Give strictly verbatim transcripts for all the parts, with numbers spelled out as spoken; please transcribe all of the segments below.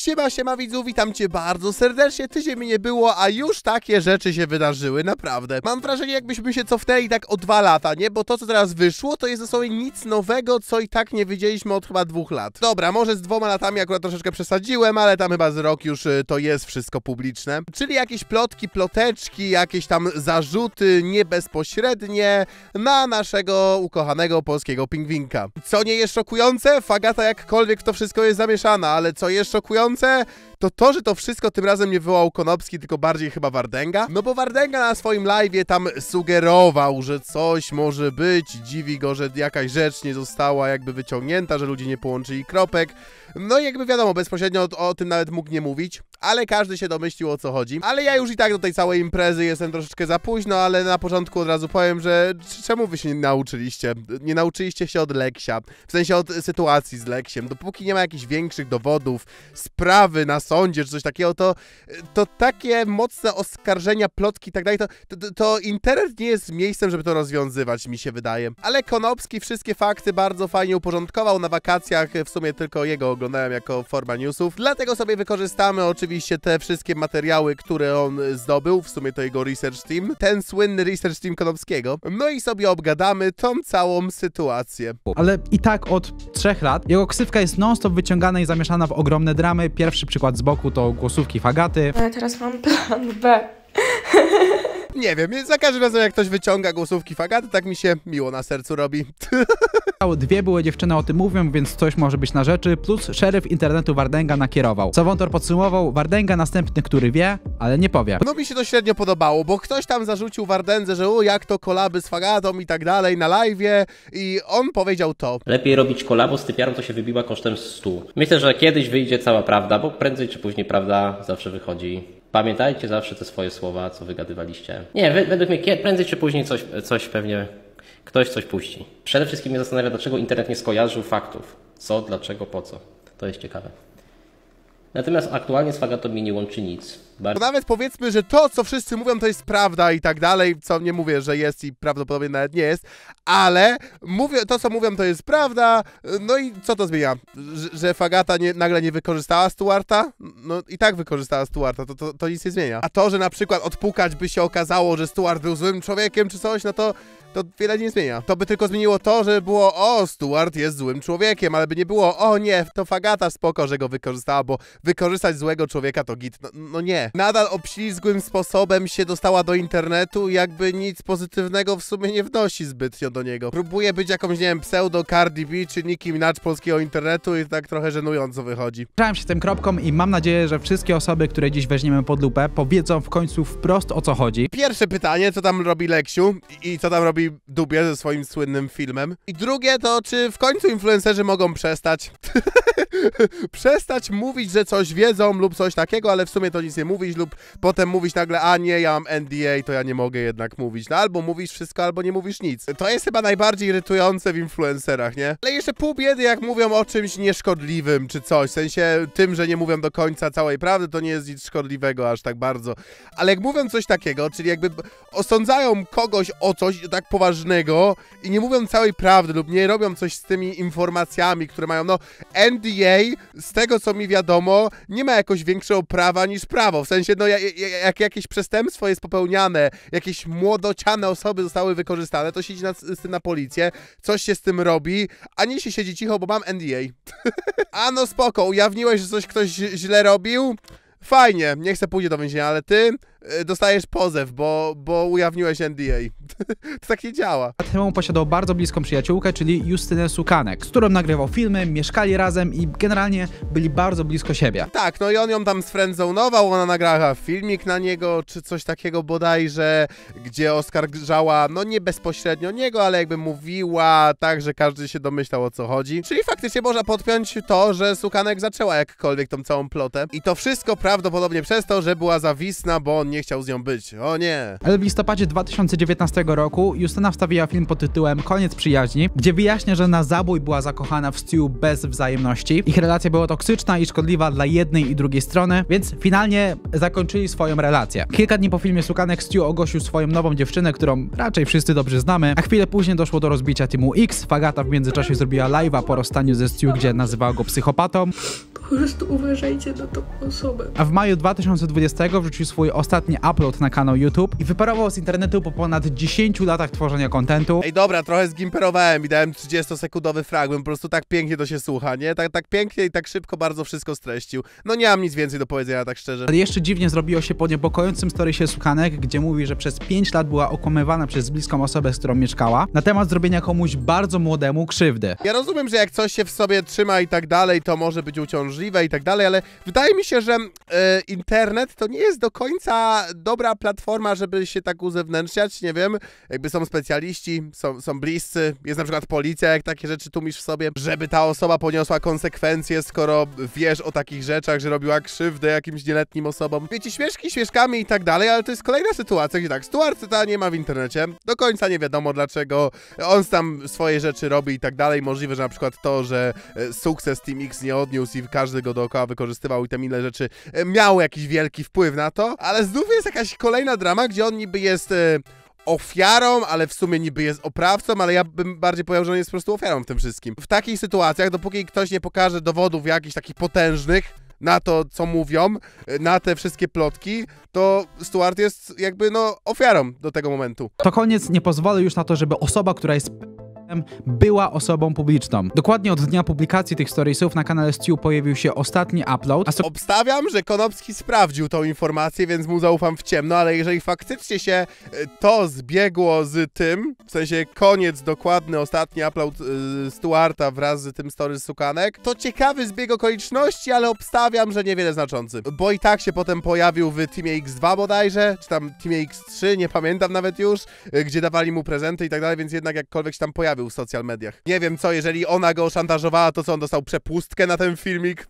Siema, siema widzu, witam cię bardzo serdecznie, tydzień mi nie było, a już takie rzeczy się wydarzyły, naprawdę. Mam wrażenie, jakbyśmy się cofnęli tak o dwa lata, nie? Bo to, co teraz wyszło, to jest dosłownie nic nowego, co i tak nie wiedzieliśmy od chyba dwóch lat. Dobra, może z dwoma latami akurat troszeczkę przesadziłem, ale tam chyba z rok już y, to jest wszystko publiczne. Czyli jakieś plotki, ploteczki, jakieś tam zarzuty niebezpośrednie na naszego ukochanego polskiego pingwinka. Co nie jest szokujące? Fagata jakkolwiek w to wszystko jest zamieszana, ale co jest szokujące? To to, że to wszystko tym razem nie wywołał Konopski, tylko bardziej chyba Wardęga. No bo Wardęga na swoim live'ie tam sugerował, że coś może być, dziwi go, że jakaś rzecz nie została jakby wyciągnięta, że ludzie nie połączyli kropek. No i jakby wiadomo, bezpośrednio o, o tym nawet mógł nie mówić, ale każdy się domyślił, o co chodzi. Ale ja już i tak do tej całej imprezy jestem troszeczkę za późno, ale na początku od razu powiem, że czemu wy się nie nauczyliście? Nie nauczyliście się od Leksia, w sensie od sytuacji z Leksiem. Dopóki nie ma jakichś większych dowodów, sprawy na sądzie czy coś takiego, to, to takie mocne oskarżenia, plotki i tak dalej, to, to, to internet nie jest miejscem, żeby to rozwiązywać, mi się wydaje. Ale Konopski wszystkie fakty bardzo fajnie uporządkował na wakacjach, w sumie tylko jego oglądałem jako forma newsów, dlatego sobie wykorzystamy oczywiście te wszystkie materiały, które on zdobył, w sumie to jego research team, ten słynny research team Konopskiego, no i sobie obgadamy tą całą sytuację. Ale i tak od trzech lat jego ksywka jest non-stop wyciągana i zamieszana w ogromne dramy. Pierwszy przykład z boku to głosówki Fagaty. Ale teraz mam plan B. Nie wiem, za każdym razem jak ktoś wyciąga głosówki Fagaty, tak mi się miło na sercu robi. Dwie były dziewczyny o tym mówią, więc coś może być na rzeczy, plus szeryf internetu Wardęga nakierował. Co Wątor podsumował, Wardęga następny, który wie, ale nie powie. No mi się to średnio podobało, bo ktoś tam zarzucił Wardędze, że o, jak to kolaby z Fagatą i tak dalej na live'ie i on powiedział to. Lepiej robić kolabo z typiarą, to się wybiła kosztem stu. Myślę, że kiedyś wyjdzie cała prawda, bo prędzej czy później prawda zawsze wychodzi. Pamiętajcie zawsze te swoje słowa, co wygadywaliście. Nie, według mnie prędzej czy później coś, coś pewnie, ktoś coś puści. Przede wszystkim mnie zastanawia, dlaczego internet nie skojarzył faktów. Co, dlaczego, po co. To jest ciekawe. Natomiast aktualnie z Fagatą mnie nie łączy nic. Bardzo... Bo nawet powiedzmy, że to, co wszyscy mówią, to jest prawda i tak dalej, co nie mówię, że jest i prawdopodobnie nawet nie jest, ale mówię, to, co mówią, to jest prawda, no i co to zmienia? Że, że Fagata nie, nagle nie wykorzystała Stuarta? No i tak wykorzystała Stuarta, to, to, to nic nie zmienia. A to, że na przykład odpukać by się okazało, że Stuart był złym człowiekiem czy coś, no to to wiele nie zmienia. To by tylko zmieniło to, że było o, Stuart jest złym człowiekiem, ale by nie było o nie, to Fagata spoko, że go wykorzystała, bo wykorzystać złego człowieka to git. No, no nie. Nadal obślizgłym sposobem się dostała do internetu i jakby nic pozytywnego w sumie nie wnosi zbytnio do niego. Próbuje być jakąś, nie wiem, pseudo Cardi B czy Nicki Minaj polskiego internetu i tak trochę żenująco wychodzi. Zgadzam się z tym kropką i mam nadzieję, że wszystkie osoby, które dziś weźmiemy pod lupę, powiedzą w końcu wprost, o co chodzi. Pierwsze pytanie, co tam robi Leksiu i co tam robi Dubie ze swoim słynnym filmem. I drugie to, czy w końcu influencerzy mogą przestać przestać mówić, że coś wiedzą lub coś takiego, ale w sumie to nic nie mówić lub potem mówić nagle, a nie, ja mam N D A, to ja nie mogę jednak mówić. No albo mówisz wszystko, albo nie mówisz nic. To jest chyba najbardziej irytujące w influencerach, nie? Ale jeszcze pół biedy, jak mówią o czymś nieszkodliwym czy coś, w sensie tym, że nie mówią do końca całej prawdy, to nie jest nic szkodliwego aż tak bardzo. Ale jak mówią coś takiego, czyli jakby osądzają kogoś o coś tak poważnego i nie mówią całej prawdy lub nie robią coś z tymi informacjami, które mają, no N D A, z tego co mi wiadomo, nie ma jakoś większego prawa niż prawo, w sensie, no jak jakieś przestępstwo jest popełniane, jakieś młodociane osoby zostały wykorzystane, to siedzi na, z tym na policję, coś się z tym robi, a nie się siedzi cicho, bo mam N D A. A no spoko, ujawniłeś, że coś ktoś źle robił? Fajnie, nie chcę pójść do więzienia, ale ty y, dostajesz pozew, bo, bo ujawniłeś N D A. To tak nie działa. Temu posiadał bardzo bliską przyjaciółkę, czyli Justynę Sukanek, z którą nagrywał filmy, mieszkali razem i generalnie byli bardzo blisko siebie. Tak, no i on ją tam sfriendzonował, ona nagrała filmik na niego, czy coś takiego bodajże, gdzie oskarżała, no nie bezpośrednio niego, ale jakby mówiła tak, że każdy się domyślał, o co chodzi. Czyli faktycznie można podpiąć to, że Sukanek zaczęła jakkolwiek tą całą plotę. I to wszystko prawdopodobnie przez to, że była zawisna, bo nie chciał z nią być. O nie. Ale w listopadzie dwa tysiące dziewiętnastego roku Justyna wstawiła film pod tytułem Koniec przyjaźni, gdzie wyjaśnia, że na zabój była zakochana w Stu bez wzajemności. Ich relacja była toksyczna i szkodliwa dla jednej i drugiej strony, więc finalnie zakończyli swoją relację. Kilka dni po filmie Sukanek Stu ogłosił swoją nową dziewczynę, którą raczej wszyscy dobrze znamy, a chwilę później doszło do rozbicia Teamu X. Fagata w międzyczasie zrobiła live'a po rozstaniu ze Stu, gdzie nazywała go psychopatą. Po prostu uważajcie na tą osobę. A w maju dwa tysiące dwudziestego wrzucił swój ostatni upload na kanał YouTube i wyparował z internetu po ponad dziesięciu latach tworzenia kontentu. Ej, dobra, trochę zgimperowałem i dałem trzydziestosekundowy fragment, po prostu tak pięknie to się słucha, nie? Tak, tak pięknie i tak szybko bardzo wszystko streścił. No nie mam nic więcej do powiedzenia, tak szczerze. Ale jeszcze dziwnie zrobiło się po niepokojącym storysie Sukanek, gdzie mówi, że przez pięć lat była okłamywana przez bliską osobę, z którą mieszkała, na temat zrobienia komuś bardzo młodemu krzywdy. Ja rozumiem, że jak coś się w sobie trzyma i tak dalej, to może być uciążliwe i tak dalej, ale wydaje mi się, że e, internet to nie jest do końca dobra platforma, żeby się tak uzewnętrzniać, nie wiem, jakby są specjaliści, są, są bliscy, jest na przykład policja, jak takie rzeczy tłumisz w sobie, żeby ta osoba poniosła konsekwencje, skoro wiesz o takich rzeczach, że robiła krzywdę jakimś nieletnim osobom. Wiecie, śmieszki śmieszkami i tak dalej, ale to jest kolejna sytuacja, gdzie tak, Stuart ta nie ma w internecie, do końca nie wiadomo dlaczego, on tam swoje rzeczy robi i tak dalej, możliwe, że na przykład to, że e, sukces Team X nie odniósł i każdy go dookoła wykorzystywał i tam inne rzeczy e, miały jakiś wielki wpływ na to, ale znów jest jakaś kolejna drama, gdzie on niby jest e, ofiarą, ale w sumie niby jest oprawcą, ale ja bym bardziej powiedział, że on jest po prostu ofiarą w tym wszystkim. W takich sytuacjach, dopóki ktoś nie pokaże dowodów jakichś takich potężnych na to, co mówią, na te wszystkie plotki, to Stuart jest jakby, no, ofiarą do tego momentu. To koniec, nie pozwolę już na to, żeby osoba, która jest była osobą publiczną. Dokładnie od dnia publikacji tych storiesów na kanale Stu pojawił się ostatni upload. A so Obstawiam, że Konopski sprawdził tą informację, więc mu zaufam w ciemno, ale jeżeli faktycznie się to zbiegło z tym, w sensie koniec dokładny, ostatni upload y, Stuarta wraz z tym stories Sukanek, to ciekawy zbieg okoliczności, ale obstawiam, że niewiele znaczący. Bo i tak się potem pojawił w Teamie X dwa bodajże, czy tam Teamie X trzy, nie pamiętam nawet już, y, gdzie dawali mu prezenty i tak dalej, więc jednak jakkolwiek się tam pojawił w social mediach. Nie wiem co, jeżeli ona go szantażowała, to co, on dostał przepustkę na ten filmik?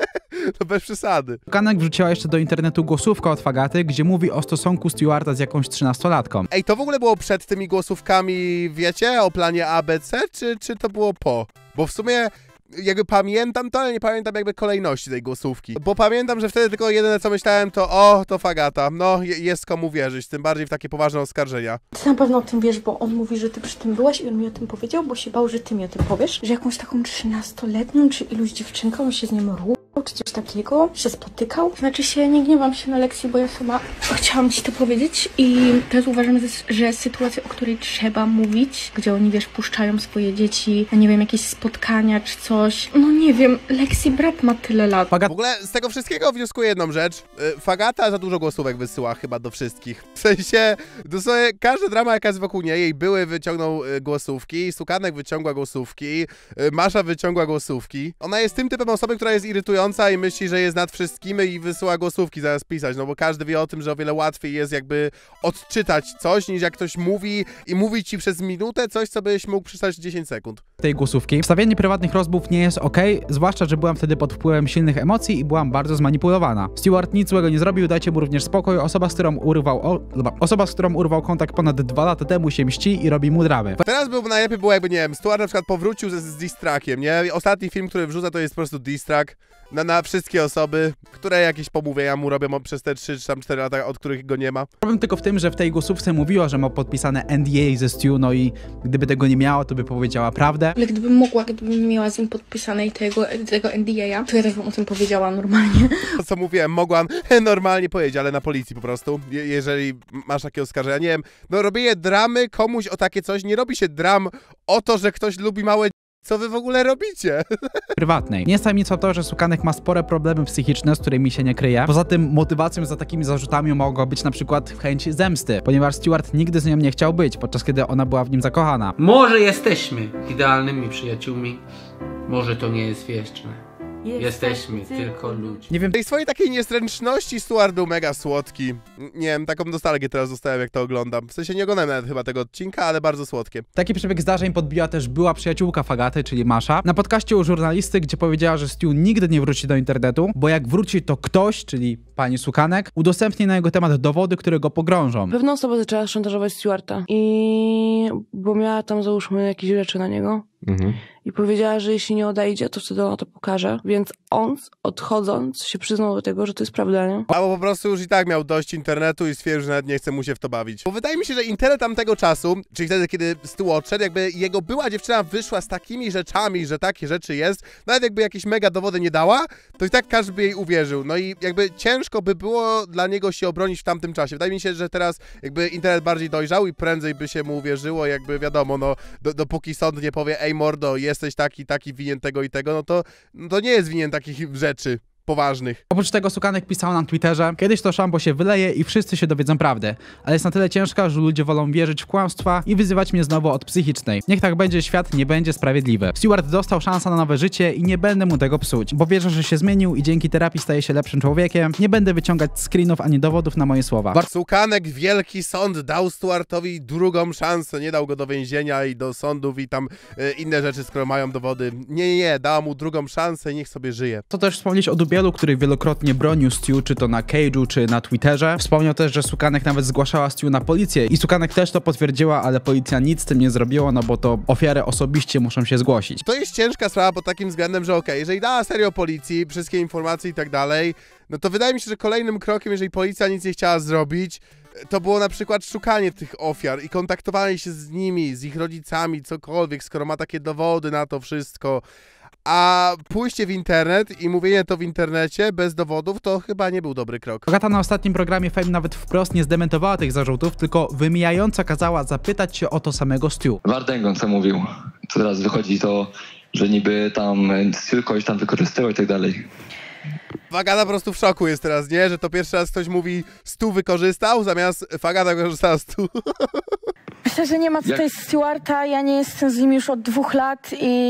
To bez przesady. Sukanek wrzuciła jeszcze do internetu głosówkę od Fagaty, gdzie mówi o stosunku Stuarta z jakąś trzynastolatką. Ej, to w ogóle było przed tymi głosówkami, wiecie, o planie A B C, czy, czy to było po? Bo w sumie jakby pamiętam to, ale nie pamiętam jakby kolejności tej głosówki. Bo pamiętam, że wtedy tylko jedyne co myślałem to o, to Fagata. No, jest komu wierzyć, tym bardziej w takie poważne oskarżenia. Ty na pewno o tym wiesz, bo on mówi, że ty przy tym byłaś i on mi o tym powiedział, bo się bał, że ty mi o tym powiesz, że jakąś taką trzynastoletnią czy iluś dziewczynką się z nim ruchał, czy coś takiego, się spotykał. Znaczy się, nie gniewam się na lekcji, bo ja sama chciałam ci to powiedzieć i teraz uważam, że sytuacja, o której trzeba mówić, gdzie oni, wiesz, puszczają swoje dzieci, nie wiem, jakieś spotkania czy coś. No nie wiem, Lexi brat ma tyle lat. Fagat W ogóle z tego wszystkiego wnioskuję jedną rzecz. Fagata za dużo głosówek wysyła chyba do wszystkich. W sensie, dosłownie każda drama jaka jest wokół niej, jej były wyciągnął głosówki, Sukanek wyciągła głosówki, Masza wyciągła głosówki. Ona jest tym typem osoby, która jest irytująca i myśli, że jest nad wszystkim i wysyła głosówki zamiast pisać, no bo każdy wie o tym, że o wiele łatwiej jest jakby odczytać coś, niż jak ktoś mówi i mówi ci przez minutę coś, co byś mógł przeczytać dziesięć sekund. tej głosówki. Wstawianie prywatnych rozmów nie jest ok, zwłaszcza, że byłam wtedy pod wpływem silnych emocji i byłam bardzo zmanipulowana. Stuart nic złego nie zrobił, dajcie mu również spokój. Osoba, z którą urwał, o, osoba, z którą urwał kontakt ponad dwa lata temu się mści i robi mu dramy. Teraz byłby najlepiej było jakby, nie wiem, Stuart na przykład powrócił z, z diss trackiem, nie? Ostatni film, który wrzuca, to jest po prostu diss track na, na wszystkie osoby, które jakieś pomówienia mu robią przez te trzy czy tam cztery lata, od których go nie ma. Problem tylko w tym, że w tej głosówce mówiła, że ma podpisane N D A ze Stu, no i gdyby tego nie miała, to by powiedziała prawdę. Ale gdybym mogła, gdybym miała z nim podpisane tego, tego N D A, to ja też bym o tym powiedziała normalnie. To co mówiłem, mogłam normalnie powiedzieć, ale na policji po prostu, je, jeżeli masz takie oskarżenia. Nie wiem, no robienie dramy komuś o takie coś, nie robi się dram o to, że ktoś lubi małe. Co wy w ogóle robicie? Prywatnej. Nie jest tajemnicą to, że Sukanek ma spore problemy psychiczne, z którymi się nie kryje. Poza tym motywacją za takimi zarzutami mogła być na przykład chęć zemsty, ponieważ Stuart nigdy z nią nie chciał być, podczas kiedy ona była w nim zakochana. Może jesteśmy idealnymi przyjaciółmi, może to nie jest wieczne, Jesteśmy tylko ludźmi. Nie wiem, W tej swojej takiej niezręczności Stuart był mega słodki. Nie wiem, taką nostalgię teraz dostałem, jak to oglądam. W sensie nie oglądam nawet chyba tego odcinka, ale bardzo słodkie. taki przebieg zdarzeń podbiła też była przyjaciółka Fagaty, czyli Masza, na podcaście u żurnalisty, gdzie powiedziała, że Stu nigdy nie wróci do internetu, bo jak wróci, to ktoś, czyli pani Sukanek, udostępni na jego temat dowody, które go pogrążą. Pewna osoba zaczęła szantażować Stuarta i bo miała tam załóżmy jakieś rzeczy na niego. Mhm. I powiedziała, że jeśli nie odejdzie, to wtedy ona to pokaże. Więc on, odchodząc, się przyznał do tego, że to jest prawda, nie? Albo po prostu już i tak miał dość internetu i stwierdził, że nawet nie chce mu się w to bawić. Bo wydaje mi się, że internet tamtego czasu, czyli wtedy, kiedy Stu odszedł, jakby jego była dziewczyna wyszła z takimi rzeczami, że takie rzeczy jest, nawet jakby jakieś mega dowody nie dała, to i tak każdy by jej uwierzył. No i jakby ciężko by było dla niego się obronić w tamtym czasie. Wydaje mi się, że teraz jakby internet bardziej dojrzał i prędzej by się mu uwierzyło, jakby wiadomo, no do, dopóki sąd nie powie, ej mordo, jesteś taki, taki winien tego i tego, no to, no to nie jest winien takich rzeczy poważnych. Oprócz tego Sukanek pisał na Twitterze: kiedyś to szambo się wyleje i wszyscy się dowiedzą prawdy, ale jest na tyle ciężka, że ludzie wolą wierzyć w kłamstwa i wyzywać mnie znowu od psychicznej. Niech tak będzie, świat nie będzie sprawiedliwy. Stuart dostał szansę na nowe życie i nie będę mu tego psuć, bo wierzę, że się zmienił i dzięki terapii staje się lepszym człowiekiem. Nie będę wyciągać screenów ani dowodów na moje słowa. Sukanek, wielki sąd dał Stuartowi drugą szansę, nie dał go do więzienia i do sądów i tam e, inne rzeczy, skoro mają dowody. Nie, nie, nie, dała mu drugą szansę i niech sobie żyje. To też wspomnieć o Dubielu, który wielokrotnie bronił Stu, czy to na Cage'u, czy na Twitterze. Wspomniał też, że Sukanek nawet zgłaszała Stu na policję i Sukanek też to potwierdziła, ale policja nic z tym nie zrobiła, no bo to ofiary osobiście muszą się zgłosić. To jest ciężka sprawa pod takim względem, że okej, okay, jeżeli dała serio policji, wszystkie informacje i tak dalej, no to wydaje mi się, że kolejnym krokiem, jeżeli policja nic nie chciała zrobić, to było na przykład szukanie tych ofiar i kontaktowanie się z nimi, z ich rodzicami, cokolwiek, skoro ma takie dowody na to wszystko. A pójście w internet i mówienie to w internecie bez dowodów to chyba nie był dobry krok. Fagata na ostatnim programie Fame nawet wprost nie zdementowała tych zarzutów, tylko wymijająco kazała zapytać się o to samego Stu. Wardęgą co mówił. To teraz wychodzi to, że niby tam Stu kogoś tam wykorzystywał i tak dalej. Fagata po prostu w szoku jest teraz, nie? Że to pierwszy raz ktoś mówi Stu wykorzystał, zamiast Fagata wykorzystała Stu. Myślę, że nie ma tutaj Stuarta, ja nie jestem z nim już od dwóch lat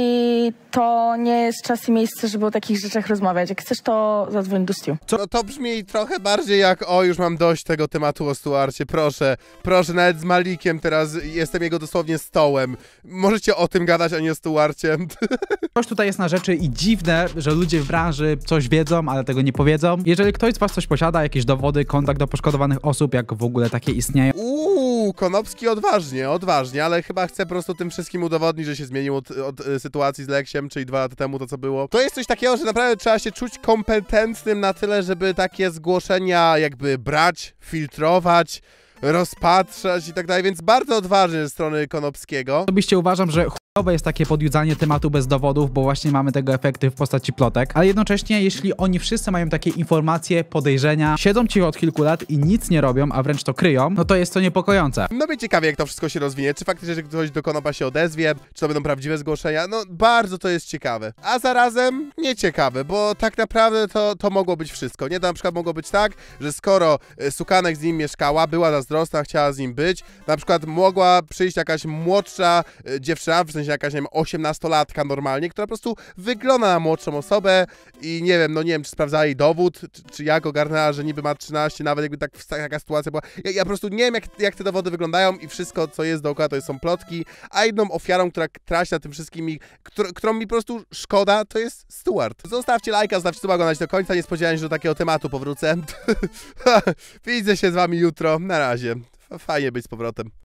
i to nie jest czas i miejsce, żeby o takich rzeczach rozmawiać. Jak chcesz, to zadzwoń do Stu. No to brzmi trochę bardziej jak o, już mam dość tego tematu o Stuarcie, proszę, proszę, nawet z Malikiem teraz jestem jego dosłownie stołem. Możecie o tym gadać, a nie o Stuarcie. Coś tutaj jest na rzeczy i dziwne, że ludzie w branży coś wiedzą, ale tego nie powiedzą. Jeżeli ktoś z was coś posiada, jakieś dowody, kontakt do poszkodowanych osób, jak w ogóle takie istnieją. Uuu, Konopski odważnie, odważnie, ale chyba chce po prostu tym wszystkim udowodnić, że się zmienił od, od y, sytuacji z Leksiem, czyli dwa lata temu to, co było. To jest coś takiego, że naprawdę trzeba się czuć kompetentnym na tyle, żeby takie zgłoszenia jakby brać, filtrować, rozpatrzać i tak dalej, więc bardzo odważny ze strony Konopskiego. Osobiście uważam, że chujowe jest takie podjudzanie tematu bez dowodów, bo właśnie mamy tego efekty w postaci plotek, ale jednocześnie jeśli oni wszyscy mają takie informacje, podejrzenia, siedzą cicho od kilku lat i nic nie robią, a wręcz to kryją, no to jest to niepokojące. No mnie ciekawie, jak to wszystko się rozwinie, czy faktycznie, że ktoś do Konopa się odezwie, czy to będą prawdziwe zgłoszenia, no bardzo to jest ciekawe, a zarazem nieciekawe, bo tak naprawdę to, to mogło być wszystko, nie? To na przykład mogło być tak, że skoro Sukanek z nim mieszkała, była zazdrosna, chciała z nim być, na przykład mogła przyjść jakaś młodsza dziewczyna, w sensie jakaś, nie wiem, osiemnastolatka normalnie, która po prostu wygląda na młodszą osobę i nie wiem, no nie wiem, czy sprawdzała jej dowód, czy, czy jak ogarnęła, że niby ma trzynaście, nawet jakby tak taka sytuacja była. Ja, ja po prostu nie wiem, jak, jak te dowody wyglądają i wszystko, co jest dookoła, to są plotki, a jedną ofiarą, która traci na tym wszystkim i któr, którą mi po prostu szkoda, to jest Stuart. Zostawcie lajka, zostawcie suba, oglądać do końca, nie spodziewałem się, że do takiego tematu powrócę. Widzę się z wami jutro, na razie. Fajnie być z powrotem.